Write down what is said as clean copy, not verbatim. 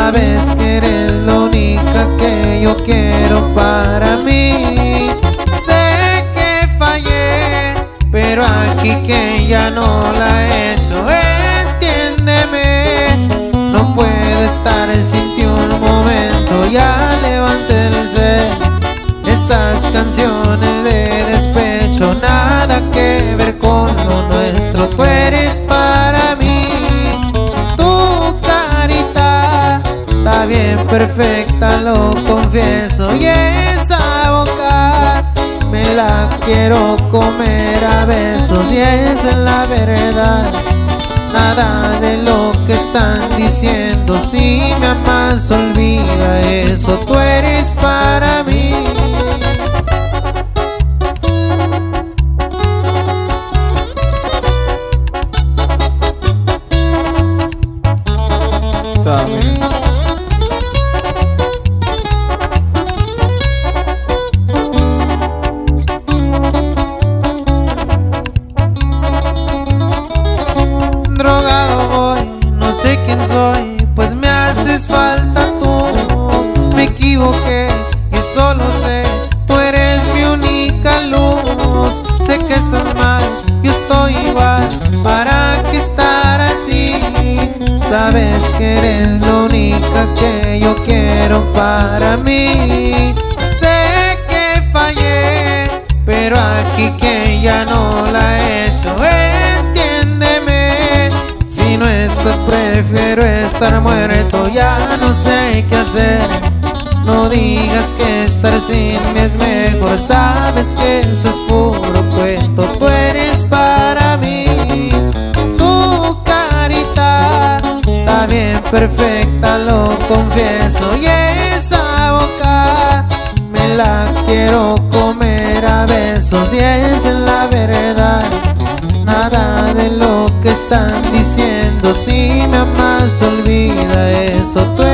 Sabes que eres la única que yo quiero para mí. Sé que fallé, pero aquí que ya no la he hecho. Entiéndeme, no puedo estar sin ti un momento. Ya levanté el cel, esas canciones de despecho, nada que ver con lo nuestro. Tú eres para mí, tu carita está bien perfecta, lo confieso. Y esa boca me la quiero comer a besos. Y esa es la verdad, nada de lo que están diciendo. Si me amas, olvida eso. Tú eres para mí. Drogado voy, no sé quién soy, pues me haces falta tú. Me equivoqué y solo sé, tú eres mi única luz. Sé que estás mal, yo estoy igual, ¿para qué estar así? Sabes que eres la única que yo quiero para mí. Sé que fallé, pero aquí que ya no la he hecho. Entiéndeme, si no estás prefiero estar muerto. Ya no sé qué hacer, no digas que estar sin mí es mejor. Sabes que eso es puro cuento. Tú eres para mí, tu carita está bien perfecta, lo confieso. Y esa boca me la quiero comer a besos. Y esa es la verdad, nada de lo que están diciendo. Si me amas, olvida eso. Tú